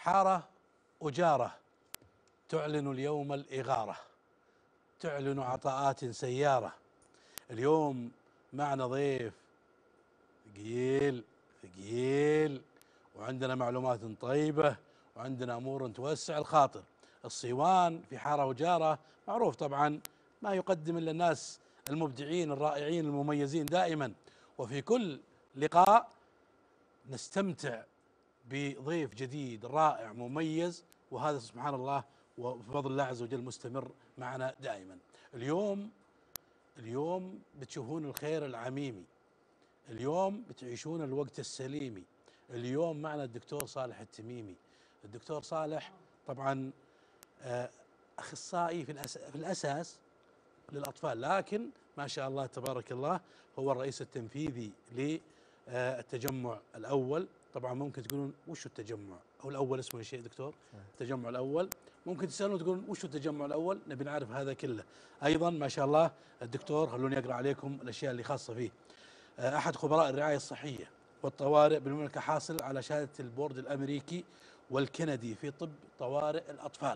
حارة وجارة تعلن اليوم الإغارة، تعلن عطاءات سيارة. اليوم معنا ضيف ثقيل ثقيل، وعندنا معلومات طيبة، وعندنا أمور توسع الخاطر. الصيوان في حارة وجارة معروف طبعا ما يقدم إلا الناس المبدعين الرائعين المميزين دائما، وفي كل لقاء نستمتع بضيف جديد رائع مميز، وهذا سبحان الله وبفضل الله عز وجل مستمر معنا دائما. اليوم بتشوفون الخير العميمي، اليوم بتعيشون الوقت السليمي. اليوم معنا الدكتور صالح التميمي. الدكتور صالح طبعا أخصائي في الأساس للأطفال، لكن ما شاء الله تبارك الله هو الرئيس التنفيذي للتجمع الأول. طبعا ممكن تقولون وش التجمع أو الأول اسمه ايش يا دكتور؟ التجمع الأول. ممكن تسألون تقولون وش التجمع الأول، نبي نعرف هذا كله. أيضا ما شاء الله الدكتور، خلوني أقرأ عليكم الأشياء اللي خاصة فيه. أحد خبراء الرعاية الصحية والطوارئ بالمملكة، حاصل على شهادة البورد الأمريكي والكندي في طب طوارئ الأطفال.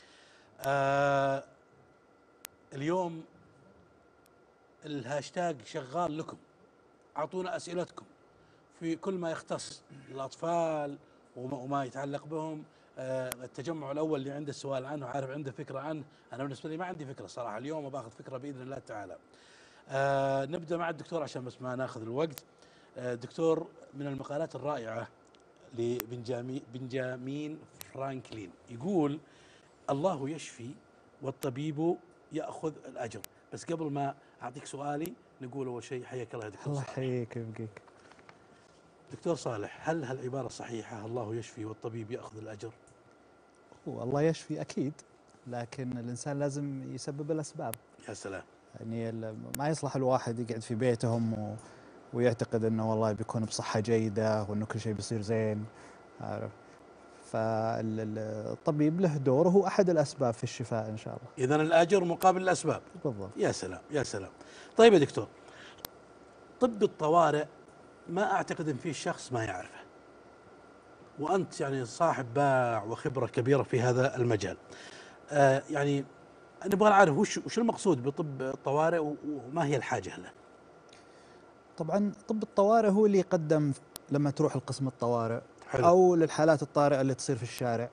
اليوم الهاشتاج شغال لكم، أعطونا أسئلتكم في كل ما يختص الأطفال وما يتعلق بهم. التجمع الأول اللي عنده سؤال عنه، عارف عنده فكرة عنه، أنا بالنسبة لي ما عندي فكرة صراحة، اليوم باخذ فكرة بإذن الله تعالى. نبدأ مع الدكتور عشان بس ما ناخذ الوقت. دكتور، من المقالات الرائعة لبنجامين فرانكلين يقول: الله يشفي والطبيب يأخذ الأجر. بس قبل ما أعطيك سؤالي نقول أول شيء حياك الله يا دكتور. الله يحييك ويبقيك. دكتور صالح، هل هالعبارة صحيحة الله يشفي والطبيب يأخذ الأجر؟ هو الله يشفي أكيد، لكن الإنسان لازم يسبب الأسباب. يا سلام. يعني ما يصلح الواحد يقعد في بيتهم ويعتقد أنه والله بيكون بصحة جيدة وأنه كل شيء بيصير زين، عارف. فالطبيب له دور وهو أحد الأسباب في الشفاء إن شاء الله. إذن الأجر مقابل الأسباب. بالضبط. يا سلام يا سلام. طيب يا دكتور، طب الطوارئ ما أعتقد أن فيه شخص ما يعرفه، وأنت يعني صاحب باع وخبرة كبيرة في هذا المجال. يعني نبغى نعرف وش المقصود بطب الطوارئ وما هي الحاجة له؟ طبعا طب الطوارئ هو اللي يقدم لما تروح القسم الطوارئ. حلو. أو للحالات الطارئة اللي تصير في الشارع.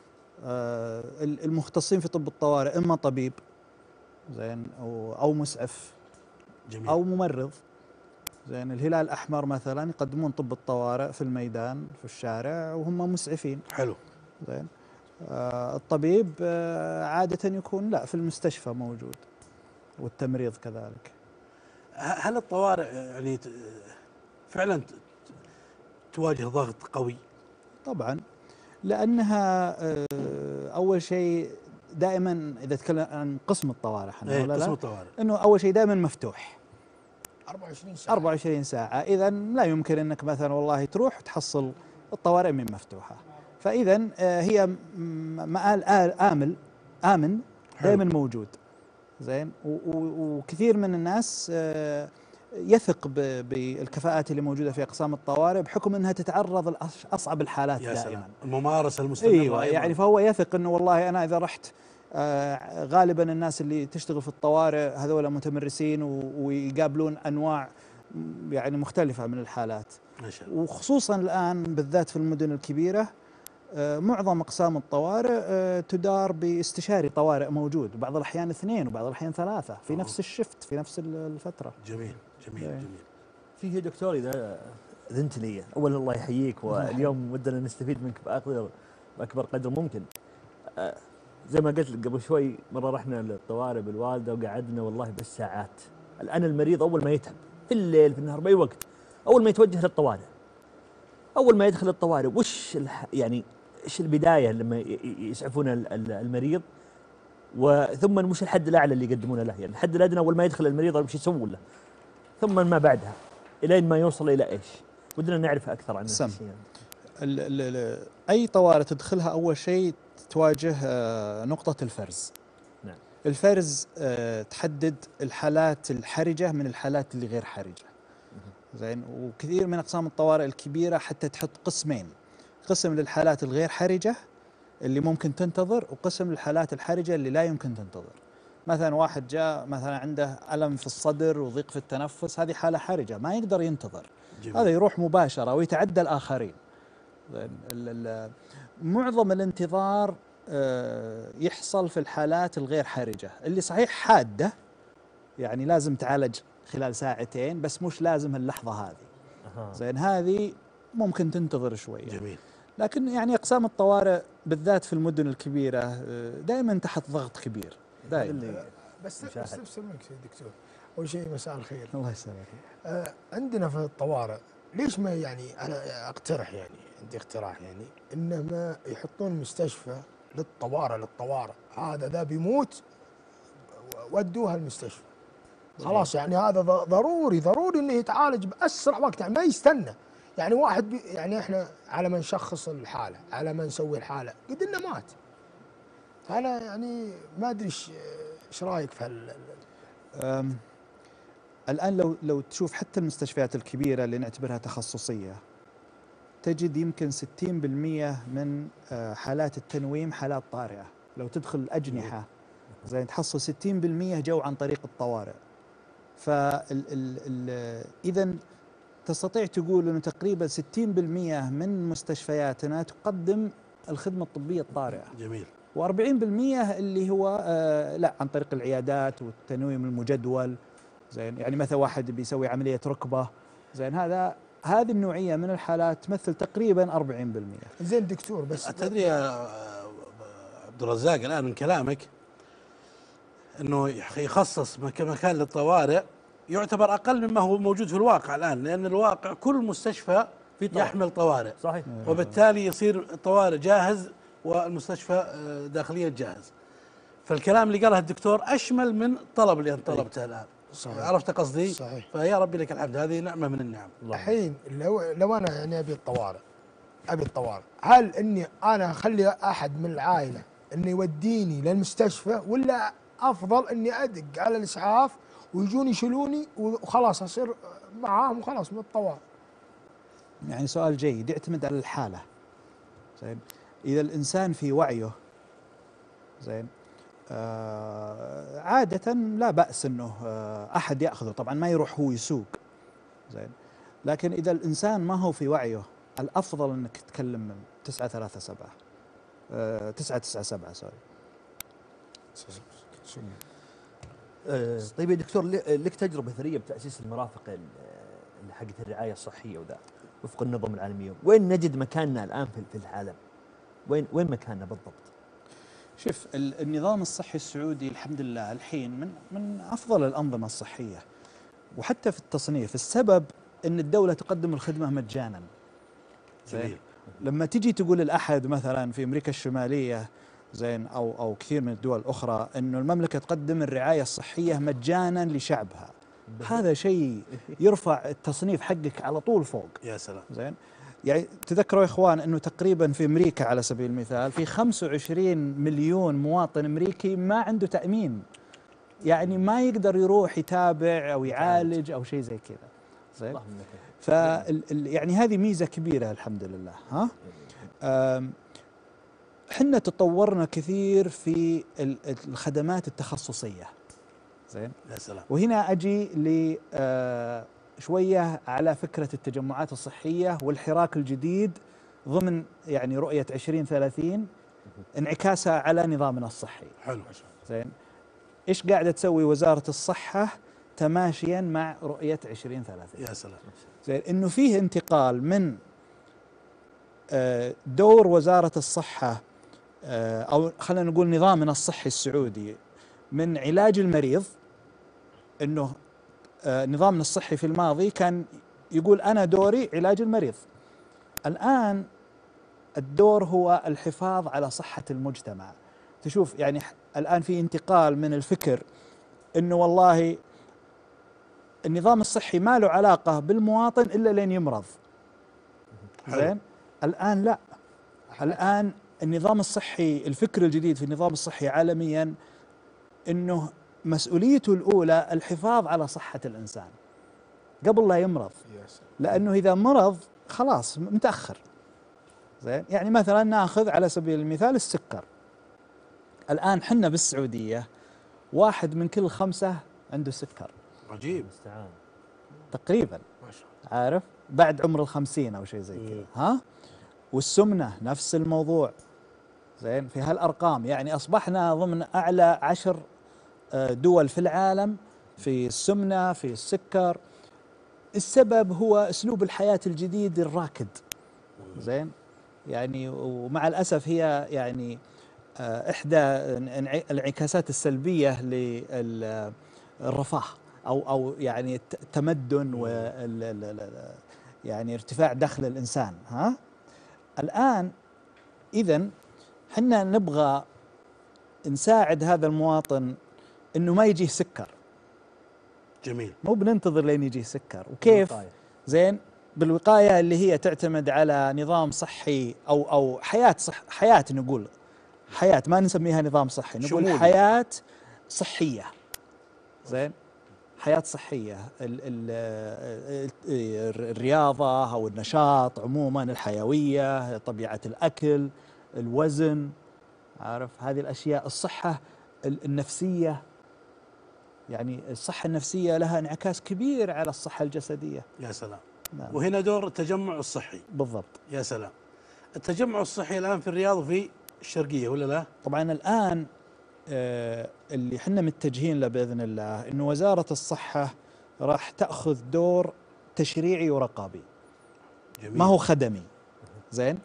المختصين في طب الطوارئ إما طبيب زين أو مسعف. جميل. أو ممرض زين. الهلال الأحمر مثلا يقدمون طب الطوارئ في الميدان في الشارع وهم مسعفين. حلو. زين. الطبيب عادة يكون لا في المستشفى موجود، والتمريض كذلك. هل الطوارئ يعني فعلا تواجه ضغط قوي؟ طبعا، لأنها أول شيء دائما إذا تكلم عن قسم الطوارئ قسم الطوارئ إنه أول شيء دائما مفتوح 24 ساعة 24 ساعة. إذا لا يمكن أنك مثلا والله تروح تحصل الطوارئ من مفتوحة. فإذا هي مآل آمن دائما موجود. زين. وكثير من الناس يثق بالكفاءات اللي موجودة في أقسام الطوارئ بحكم أنها تتعرض لأصعب الحالات يا دائما. سلام. الممارسة المستمرة. أيوة يعني فهو يثق أنه والله أنا إذا رحت غالبا الناس اللي تشتغل في الطوارئ هذول متمرسين ويقابلون أنواع يعني مختلفة من الحالات. ما شاء الله. وخصوصا الآن بالذات في المدن الكبيرة معظم أقسام الطوارئ تدار باستشاري طوارئ موجود، وبعض الأحيان 2 وبعض الأحيان 3 في نفس الشفت في نفس الفترة. جميل جميل جميل. فيه دكتور إذا أذنت لي، أولا الله يحييك، واليوم ودنا نستفيد منك بأكبر قدر ممكن. زي ما قلت لك قبل شوي، مرة رحنا للطوارئ بالوالدة وقعدنا والله بالساعات. الآن المريض أول ما يتعب في الليل في النهار بأي وقت، أول ما يتوجه للطوارئ، أول ما يدخل الطوارئ يعني إيش البداية لما يسعفون المريض، وثم وش الحد الأعلى اللي يقدمونه له؟ يعني الحد الأدنى أول ما يدخل المريض وش يسوون له، ثم ما بعدها إلين ما يوصل إلى إيش؟ ودنا نعرف أكثر عن الشيء. أي طوارئ تدخلها أول شيء تواجه نقطة الفرز. نعم. الفرز تحدد الحالات الحرجة من الحالات اللي غير حرجة. زين. وكثير من أقسام الطوارئ الكبيرة حتى تحط قسمين، قسم للحالات الغير حرجة اللي ممكن تنتظر، وقسم للحالات الحرجة اللي لا يمكن تنتظر. مثلا واحد جاء مثلا عنده ألم في الصدر وضيق في التنفس، هذه حالة حرجة ما يقدر ينتظر، جميل. هذا يروح مباشرة ويتعدى الآخرين. معظم الانتظار يحصل في الحالات الغير حرجة اللي صحيح حادة، يعني لازم تعالج خلال ساعتين، بس مش لازم اللحظة هذه. زين هذه ممكن تنتظر شوية. جميل. لكن يعني أقسام الطوارئ بالذات في المدن الكبيرة دائما تحت ضغط كبير دائما. بس استفسر منك يا دكتور، أول شيء مساء الخير. الله يسلمك. عندنا في الطوارئ ليش ما يعني أنا أقترح، يعني عندي اقتراح، يعني إنه ما يحطون مستشفى للطوارئ هذا ذا بيموت ودوها المستشفى خلاص، يعني هذا ضروري انه يتعالج باسرع وقت، يعني ما يستنى. يعني واحد يعني احنا على ما نشخص الحاله، على ما نسوي الحاله قد انه مات. انا يعني ما ادري ايش رايك في الان لو تشوف حتى المستشفيات الكبيره اللي نعتبرها تخصصيه، تجد يمكن 60% من حالات التنويم حالات طارئه. لو تدخل الاجنحه زين تحصل 60% جو عن طريق الطوارئ. إذا تستطيع تقول أنه تقريبا 60% من مستشفياتنا تقدم الخدمة الطبية الطارئة. جميل. و40% اللي هو لا عن طريق العيادات والتنويم المجدول. زين يعني مثلا واحد بيسوي عملية ركبة، زين هذه النوعية من الحالات تمثل تقريبا 40%. زين دكتور، بس تدري يا عبد الرزاق الآن من كلامك انه يخصص مكان للطوارئ يعتبر اقل مما هو موجود في الواقع الان، لان الواقع كل مستشفى يحمل طوارئ. صحيح. وبالتالي يصير الطوارئ جاهز والمستشفى داخليا جاهز. فالكلام اللي قاله الدكتور اشمل من الطلب اللي انت طلبته الان. صحيح. عرفت قصدي؟ صحيح. فيا ربي لك الحمد، هذه نعمه من النعم. الحين لو انا يعني ابي الطوارئ، هل اني انا اخلي احد من العائله انه يوديني للمستشفى، ولا افضل اني ادق على الاسعاف ويجون يشيلوني وخلاص اصير معاهم وخلاص من الطوارئ؟ يعني سؤال جيد، يعتمد على الحالة. زين إذا الإنسان في وعيه زين عادة لا بأس أنه أحد يأخذه، طبعا ما يروح هو يسوق. زين لكن إذا الإنسان ما هو في وعيه الأفضل أنك تتكلم من 937 997 سوري. طيب يا دكتور، لك تجربة ثرية بتأسيس المرافق حقت الرعاية الصحية وذا وفق النظم العالمية، وين نجد مكاننا الآن في العالم؟ وين مكاننا بالضبط؟ شوف النظام الصحي السعودي الحمد لله الحين من أفضل الأنظمة الصحية، وحتى في التصنيف. السبب أن الدولة تقدم الخدمة مجانا. جميل. لما تجي تقول الأحد مثلا في أمريكا الشمالية زين أو كثير من الدول الأخرى أنه المملكة تقدم الرعاية الصحية مجانا لشعبها، هذا شيء يرفع التصنيف حقك على طول فوق. يا سلام. زين يعني تذكروا يا إخوان أنه تقريبا في أمريكا على سبيل المثال في 25 مليون مواطن أمريكي ما عنده تأمين، يعني ما يقدر يروح يتابع أو يعالج أو شيء زي كذا. زين يعني هذه ميزة كبيرة الحمد لله. ها حنا تطورنا كثير في الخدمات التخصصية. زين يا سلام. وهنا أجي ل شوية على فكرة التجمعات الصحية والحراك الجديد ضمن يعني رؤية 2030 انعكاسها على نظامنا الصحي. حلو. زين إيش قاعدة تسوي وزارة الصحة تماشيا مع رؤية 2030؟ يا سلام. زين إنه فيه انتقال من دور وزارة الصحة أو خلينا نقول نظامنا الصحي السعودي من علاج المريض، إنه نظامنا الصحي في الماضي كان يقول أنا دوري علاج المريض. الآن الدور هو الحفاظ على صحة المجتمع. تشوف يعني الآن في انتقال من الفكر إنه والله النظام الصحي ما له علاقة بالمواطن إلا لين يمرض. زين الآن لا، الآن النظام الصحي الفكر الجديد في النظام الصحي عالميا إنه مسؤوليته الأولى الحفاظ على صحة الإنسان قبل لا يمرض، لأنه إذا مرض خلاص متأخر. زين. يعني مثلا ناخذ على سبيل المثال السكر. الآن حنا بالسعودية 1 من كل 5 عنده سكر عجيب. المستعان. تقريبا، ما شاء الله. عارف، بعد عمر 50 أو شيء زي كذا. ها، والسمنة نفس الموضوع. زين، في هالأرقام يعني أصبحنا ضمن أعلى 10 دول في العالم في السمنة، في السكر. السبب هو أسلوب الحياة الجديد الراكد. زين، يعني ومع الأسف هي يعني إحدى الانعكاسات السلبية للرفاه أو يعني التمدن يعني ارتفاع دخل الإنسان. ها، الآن إذن حنا نبغى نساعد هذا المواطن إنه ما يجيه سكر. جميل. مو بننتظر لين يجيه سكر. وكيف؟ الوقاية. زين، بالوقاية اللي هي تعتمد على نظام صحي أو حياة نقول حياة، ما نسميها نظام صحي، نقول شمولي. حياة صحية. زين، حياة صحية. الرياضة أو النشاط عموما، الحيوية، طبيعة الأكل، الوزن، عارف، هذه الأشياء. الصحة النفسية، يعني الصحة النفسية لها انعكاس كبير على الصحة الجسدية. يا سلام. نعم. وهنا دور التجمع الصحي. بالضبط. يا سلام. التجمع الصحي الآن في الرياض وفي الشرقية ولا لا؟ طبعا الآن اللي حنا متجهين له بإذن الله إنه وزارة الصحة راح تأخذ دور تشريعي ورقابي. جميل. ما هو خدمي. زين،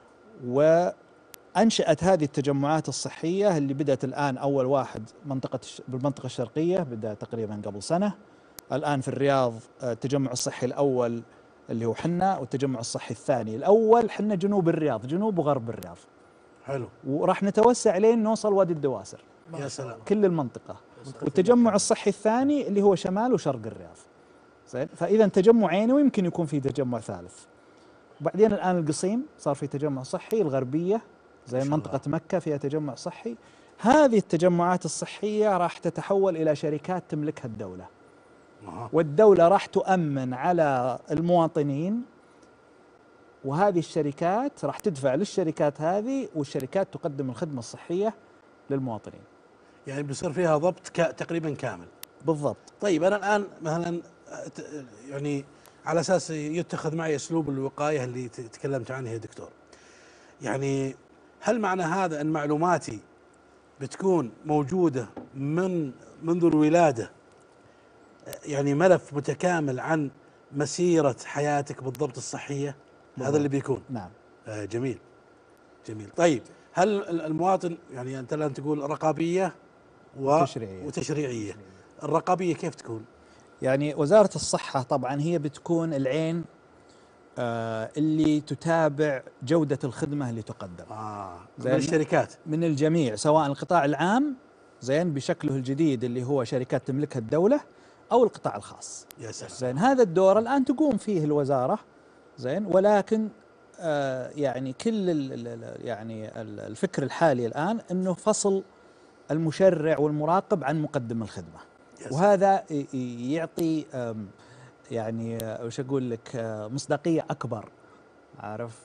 وأنشأت هذه التجمعات الصحية اللي بدأت الآن. أول واحد بالمنطقة الشرقية بدأ تقريبا قبل سنة. الآن في الرياض التجمع الصحي الأول اللي هو حنا، والتجمع الصحي الثاني. الأول حنا جنوب الرياض، جنوب وغرب الرياض، حلو. وراح نتوسع لين نوصل وادي الدواسر، يا سلام. كل المنطقة. والتجمع الصحي الثاني اللي هو شمال وشرق الرياض. زين، فإذا تجمعين ويمكن يكون في تجمع ثالث. وبعدين الآن القصيم صار في تجمع صحي، الغربية زي منطقة مكة فيها تجمع صحي. هذه التجمعات الصحية راح تتحول إلى شركات تملكها الدولة، والدولة راح تؤمن على المواطنين، وهذه الشركات راح تدفع للشركات هذه، والشركات تقدم الخدمة الصحية للمواطنين. يعني بيصير فيها ضبط تقريبا كامل. بالضبط. طيب أنا الآن مثلا يعني على أساس يتخذ معي أسلوب الوقاية اللي تكلمت عنه يا دكتور، يعني هل معنى هذا أن معلوماتي بتكون موجودة منذ الولادة، يعني ملف متكامل عن مسيرة حياتك بالضبط الصحية؟ هذا اللي بيكون. نعم. جميل. جميل. طيب هل المواطن، يعني أنت الآن تقول رقابية وتشريعية. الرقابية كيف تكون؟ يعني وزارة الصحة طبعا هي بتكون العين اللي تتابع جودة الخدمة اللي تقدم من الشركات، من الجميع، سواء القطاع العام زين بشكله الجديد اللي هو شركات تملكها الدولة، أو القطاع الخاص. يا سلام. زين، هذا الدور الآن تقوم فيه الوزارة. زين، ولكن يعني كل يعني الفكر الحالي الآن أنه فصل المشرع والمراقب عن مقدم الخدمة، وهذا يعطي يعني وش أقول لك مصداقية أكبر، عارف،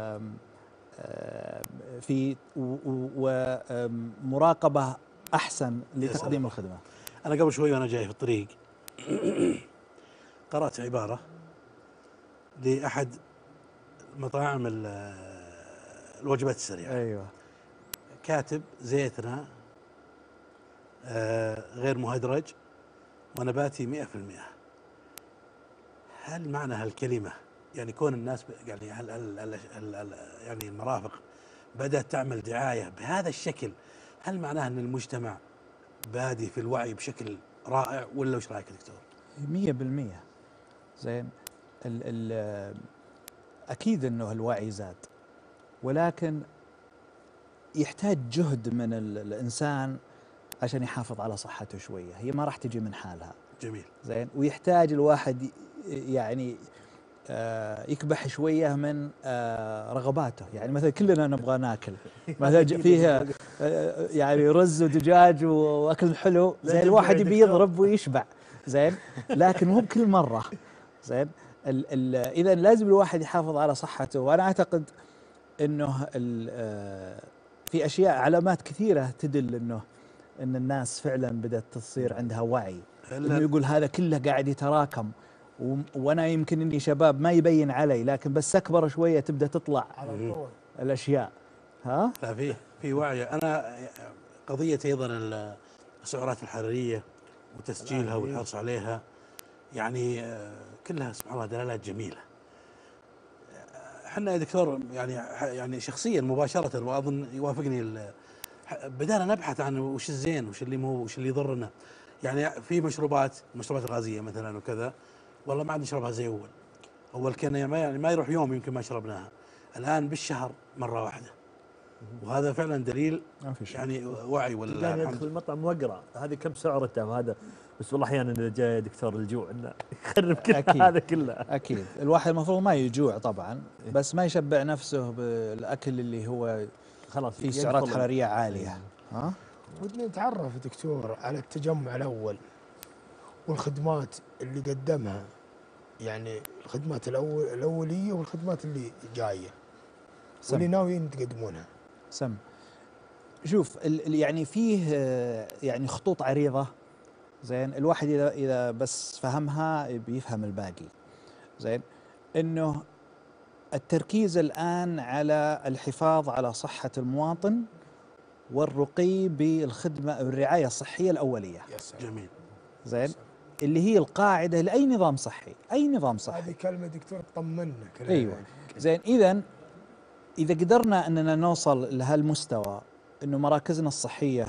في ومراقبة أحسن لتقديم الخدمة. أنا قبل شوي وأنا جاي في الطريق قرأت عبارة لأحد مطاعم الوجبات السريعة. أيوة. كاتب زيتنا غير مهدرج ونباتي 100%. هل معنى هالكلمة يعني كون الناس يعني يعني المرافق بدأت تعمل دعاية بهذا الشكل، هل معناه أن المجتمع بادي في الوعي بشكل رائع، ولا وش رأيك دكتور؟ 100%. زين، أكيد أنه الوعي زاد، ولكن يحتاج جهد من الإنسان عشان يحافظ على صحته شوية. هي ما راح تجي من حالها. جميل. زين، ويحتاج الواحد يعني يكبح شوية من رغباته. يعني مثلا كلنا نبغى ناكل مثلا فيها يعني رز ودجاج وأكل حلو، زين الواحد يبي يضرب ويشبع، زين، لكن مو بكل مرة. زين، إذا لازم الواحد يحافظ على صحته. وأنا أعتقد انه في اشياء علامات كثيره تدل ان الناس فعلا بدات تصير عندها وعي، انه يقول هذا كله قاعد يتراكم، وانا يمكن اني شباب ما يبين علي، لكن بس اكبر شويه تبدا تطلع على طول. الاشياء. ها لا في وعي. انا قضيه ايضا السعرات الحراريه وتسجيلها والحرص عليها، يعني كلها سبحان الله دلالات جميله. احنا يا دكتور يعني شخصيا مباشره، واظن يوافقني، بدانا نبحث عن وش الزين وش اللي مو وش اللي يضرنا. يعني في المشروبات الغازيه مثلا وكذا، والله ما عاد نشربها زي اول كان يعني ما يروح يوم يمكن ما شربناها، الان بالشهر مره واحده، وهذا فعلا دليل يعني وعي. ولا يعني يدخل المطعم واقرا هذه كم سعرته وهذا، بس والله احيانا اذا جاء دكتور الجوع انه يخرب كل هذا كله. اكيد الواحد المفروض ما يجوع طبعا، بس ما يشبع نفسه بالاكل اللي هو خلاص فيه سعرات حراريه عاليه. ها ودنا نتعرف دكتور على التجمع الاول والخدمات اللي قدمها، يعني الخدمات الاوليه والخدمات اللي جايه واللي ناويين تقدمونها. سم شوف يعني فيه يعني خطوط عريضه، زين الواحد اذا بس فهمها بيفهم الباقي. زين انه التركيز الان على الحفاظ على صحه المواطن والرقي بالخدمه الرعايه الصحيه الاوليه. جميل. زين اللي هي القاعده لاي نظام صحي، اي نظام صحي. هذه كلمه دكتور تطمنا. ايوه زين اذا قدرنا اننا نوصل لهالمستوى انه مراكزنا الصحيه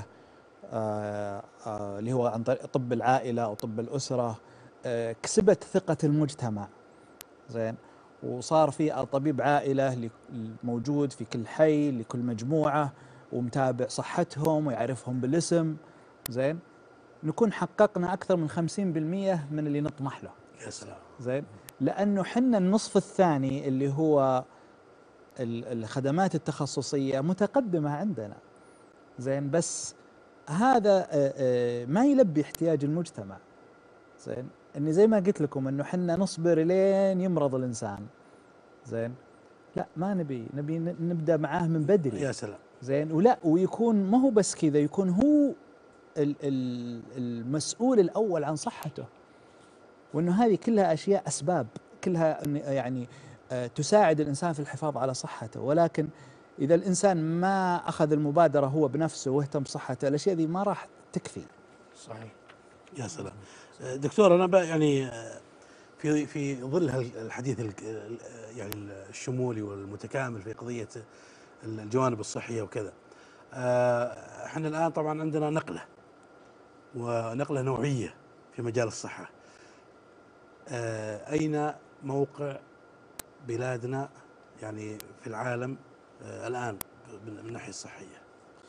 اللي هو عن طريق طب العائله او طب الاسره كسبت ثقه المجتمع، زين وصار في طبيب عائله موجود في كل حي لكل مجموعه ومتابع صحتهم ويعرفهم بالاسم، زين نكون حققنا اكثر من 50% من اللي نطمح له. يا سلام. زين لانه حنا النصف الثاني اللي هو الخدمات التخصصيه متقدمه عندنا، زين بس هذا ما يلبي احتياج المجتمع. زين اني زي ما قلت لكم انه حنا نصبر لين يمرض الانسان، زين لا ما نبي نبدا معاه من بدري. يا سلام. زين ويكون ما هو بس كذا، يكون هو المسؤول الاول عن صحته، وانه هذه كلها اشياء اسباب كلها يعني تساعد الانسان في الحفاظ على صحته، ولكن اذا الانسان ما اخذ المبادره هو بنفسه واهتم بصحته الاشياء ذي ما راح تكفي. صحيح. يا سلام. دكتور انا يعني في ظل الحديث يعني الشمولي والمتكامل في قضيه الجوانب الصحيه وكذا، احنا الان طبعا عندنا نقله نوعيه في مجال الصحه. اين موقع بلادنا يعني في العالم الان من الناحيه الصحيه؟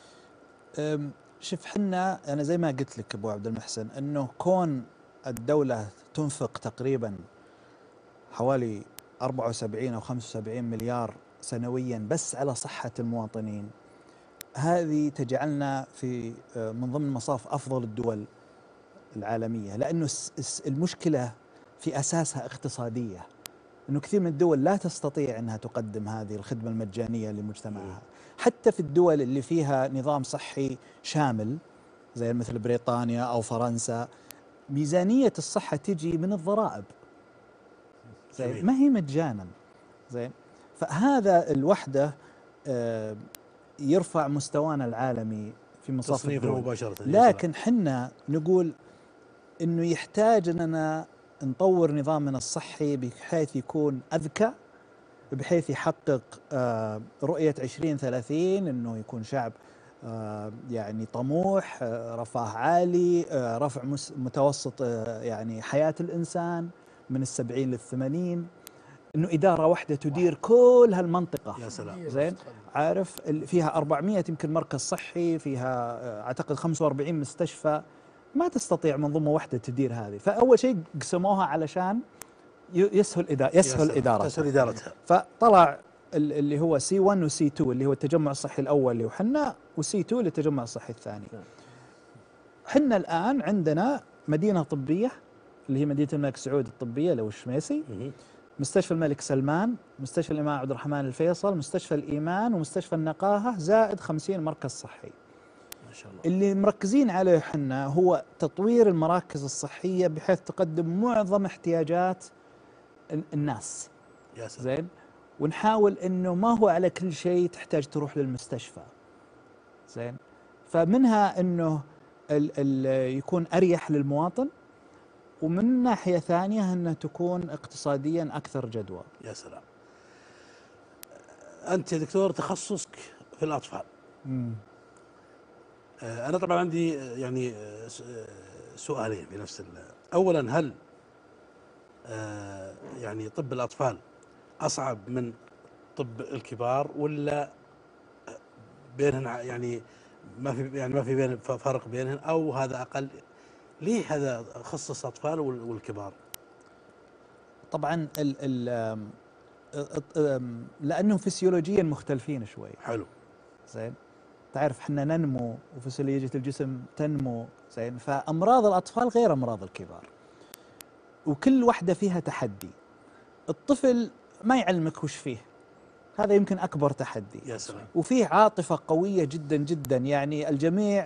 شوف حنا انا زي ما قلت لك ابو عبد المحسن انه كون الدوله تنفق تقريبا حوالي 74 او 75 مليار سنويا بس على صحه المواطنين، هذه تجعلنا في من ضمن مصاف افضل الدول العالميه، لانه المشكله في اساسها اقتصاديه، انه كثير من الدول لا تستطيع انها تقدم هذه الخدمه المجانيه لمجتمعها، حتى في الدول اللي فيها نظام صحي شامل زي مثل بريطانيا او فرنسا ميزانيه الصحه تجي من الضرائب، زين ما هي مجانا، زين فهذا الوحده يرفع مستوانا العالمي في مصاف الدول مباشره. لكن حنا نقول انه يحتاج اننا نطور نظامنا الصحي بحيث يكون أذكى، بحيث يحقق رؤية 2030 أنه يكون شعب يعني طموح، رفاه عالي، رفع متوسط يعني حياة الإنسان من 70 ل 80، أنه إدارة واحدة تدير كل هالمنطقة. يا سلام. زين عارف فيها 400 يمكن مركز صحي، فيها أعتقد 45 مستشفى، ما تستطيع منظومة واحدة تدير هذه، فأول شيء قسموها علشان يسهل إدارتها. فطلع اللي هو C1 و C2 اللي هو التجمع الصحي الأول اللي هو حنا، و C2 للتجمع الصحي الثاني. حنا الآن عندنا مدينة طبية اللي هي مدينة الملك سعود الطبية لو الشميسي، مستشفى الملك سلمان، مستشفى الإمام عبد الرحمن الفيصل، مستشفى الإيمان، ومستشفى النقاهة، زائد 50 مركز صحي. ما شاء الله. اللي مركزين عليه حنا هو تطوير المراكز الصحية بحيث تقدم معظم احتياجات الناس. يا سلام. زين. ونحاول انه ما هو على كل شيء تحتاج تروح للمستشفى. زين. فمنها انه ال يكون اريح للمواطن، ومن ناحية ثانية انه تكون اقتصاديا اكثر جدوى. يا سلام. انت يا دكتور تخصصك في الاطفال. انا طبعا عندي يعني سؤالين في نفس اولا، هل يعني طب الاطفال اصعب من طب الكبار، ولا بينهن يعني ما في بين فرق بينهن، او هذا اقل؟ ليه هذا خصص اطفال والكبار؟ طبعا لانهم فسيولوجيا مختلفين شوي. حلو. زين. تعرف احنا ننمو وفسيولوجية الجسم تنمو. زين. فامراض الاطفال غير امراض الكبار، وكل واحدة فيها تحدي. الطفل ما يعلمك وش فيه، هذا يمكن أكبر تحدي. يا سلام. وفيه عاطفة قوية جدا جدا، يعني الجميع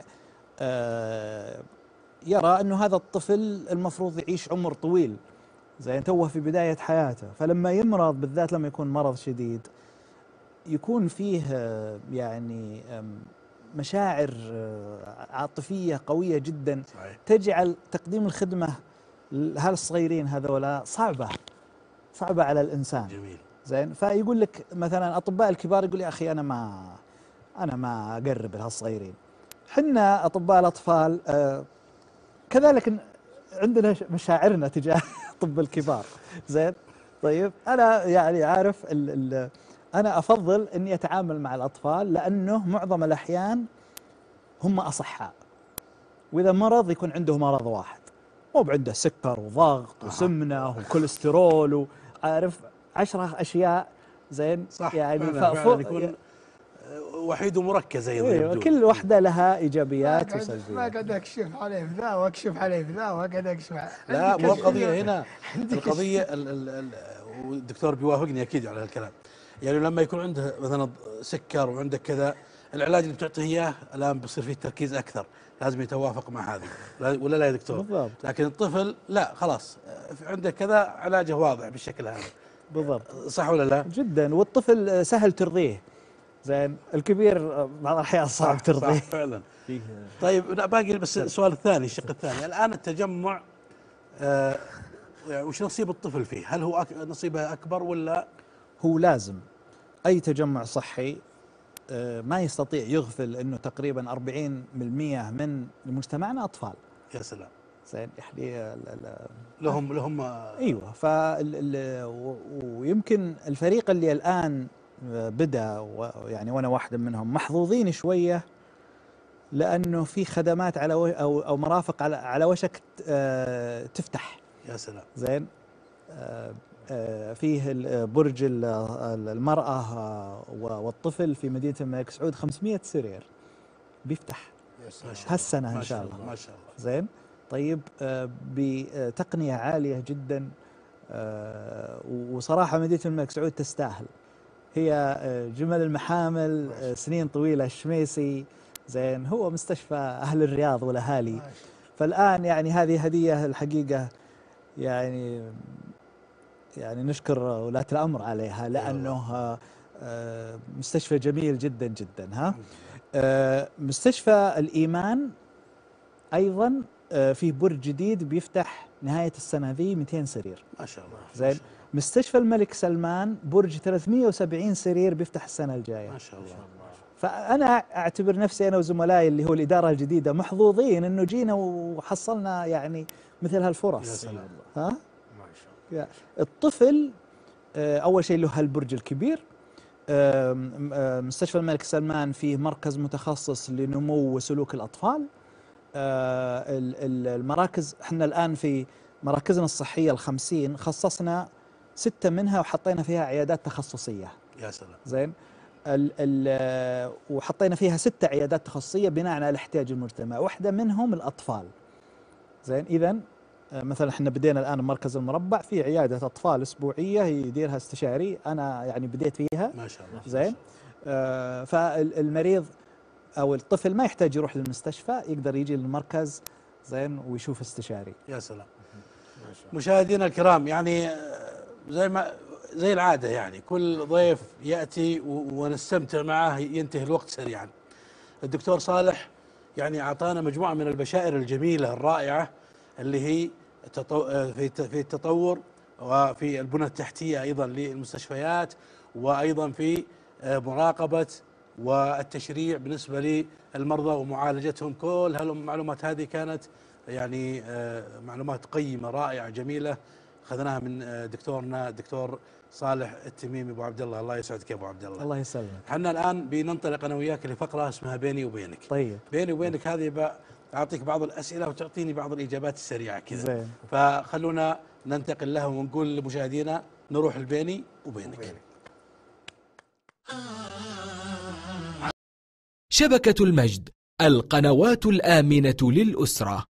يرى أنه هذا الطفل المفروض يعيش عمر طويل، زين، توه في بداية حياته، فلما يمرض بالذات لما يكون مرض شديد يكون فيه يعني مشاعر عاطفية قوية جدا. صحيح. تجعل تقديم الخدمة لهالصغيرين هذولا صعبة على الإنسان. جميل. زين. فيقول لك مثلا أطباء الكبار يقول يا أخي أنا ما أقرب لهالصغيرين. حنا أطباء الأطفال كذلك عندنا مشاعرنا تجاه طب الكبار. زين. طيب أنا يعني عارف أنا أفضل أني أتعامل مع الأطفال، لأنه معظم الأحيان هم أصحاء، وإذا مرض يكون عنده مرض واحد، مو عنده سكر وضغط وسمنة وكوليسترول وعارف 10 أشياء. زين. صح. يعني يكون وحيد ومركز ايضا. أيوة، كل واحدة لها ايجابيات وسلبيات. ما قاعد اكشف عليه في ذا واكشف عليه في ذا وقاعد اكشف. لا، مو القضيه هنا. القضيه والدكتور بيوافقني اكيد على هالكلام. يعني لما يكون عنده مثلا سكر وعندك كذا، العلاج اللي بتعطيه اياه الان بيصير فيه تركيز اكثر، لازم يتوافق مع هذه، ولا لا يا دكتور؟ بالضبط. لكن الطفل لا، خلاص عنده كذا علاجه واضح بالشكل هذا. بالضبط. صح ولا لا؟ جدا. والطفل سهل ترضيه. زين. الكبير بعض الأحيان صعب ترضيه. صح فعلا. طيب باقي بس السؤال الثاني، الشق الثاني. الآن التجمع يعني وش نصيب الطفل فيه؟ هل هو نصيبه أكبر ولا؟ هو لازم أي تجمع صحي ما يستطيع يغفل أنه تقريبا 40% من مجتمعنا أطفال. يا سلام. زين. يعني لهم ايوه. ويمكن الفريق اللي الان بدا يعني وانا واحد منهم محظوظين شويه، لانه في خدمات على او مرافق على وشك تفتح. يا سلام. زين. فيه برج المراه والطفل في مدينه الملك سعود 500 سرير بيفتح هالسنه ان شاء الله. ما شاء الله. زين. طيب بتقنية عالية جدا، وصراحة مدينة الملك سعود تستاهل. هي جمل المحامل سنين طويلة الشميسي. زين. هو مستشفى أهل الرياض والأهالي. فالآن يعني هذه هدية الحقيقة، يعني نشكر ولاة الأمر عليها، لأنه مستشفى جميل جدا جدا. ها. مستشفى الإيمان أيضا في برج جديد بيفتح نهاية السنة ذي 200 سرير. ما شاء الله. زين. مستشفى الملك سلمان برج 370 سرير بيفتح السنة الجاية. ما شاء الله. فأنا أعتبر نفسي أنا وزملائي اللي هو الإدارة الجديدة محظوظين إنه جينا وحصلنا يعني مثل هالفرص. يا سلام. ها؟ ما شاء الله. الطفل أول شيء له هالبرج الكبير. مستشفى الملك سلمان فيه مركز متخصص لنمو وسلوك الأطفال. المراكز، احنا الآن في مراكزنا الصحية 50 خصصنا 6 منها وحطينا فيها عيادات تخصصية. يا سلام. زين. وحطينا فيها 6 عيادات تخصصية بناء على احتياج المجتمع، واحدة منهم الأطفال. زين. إذن مثلا احنا بدينا الان مركز المربع في عياده اطفال اسبوعيه يديرها استشاري، انا يعني بديت فيها. ما شاء الله. زين. فالمريض او الطفل ما يحتاج يروح للمستشفى، يقدر يجي للمركز زين ويشوف استشاري. يا سلام. مشاهدينا الكرام، يعني زي العاده، يعني كل ضيف ياتي ونستمتع معه ينتهي الوقت سريعا. الدكتور صالح يعني اعطانا مجموعه من البشائر الجميله الرائعه اللي هي في التطور وفي البنى التحتيه ايضا للمستشفيات، وايضا في مراقبه والتشريع بالنسبه للمرضى ومعالجتهم. كل هالمعلومات هذه كانت يعني معلومات قيمه رائعه جميله اخذناها من دكتورنا الدكتور صالح التميمي ابو عبد الله. الله يسعدك يا ابو عبد الله. الله يسلمك. احنا الان بننطلق انا وياك لفقره اسمها بيني وبينك. طيب. بيني وبينك هذه اعطيك بعض الاسئله وتعطيني بعض الاجابات السريعه كذا. زين. فخلونا ننتقل لها ونقول لمشاهدينا نروح البيني وبينك. شبكة المجد، القنوات الآمنة للأسرة.